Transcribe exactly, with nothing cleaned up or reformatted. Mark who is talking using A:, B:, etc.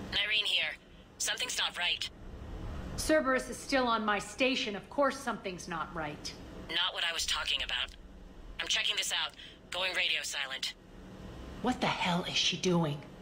A: Irene here. Something's not right.
B: Cerberus is still on my station. Of course something's not right.
A: Not what I was talking about. I'm checking this out. Going radio silent.
B: What the hell is she doing?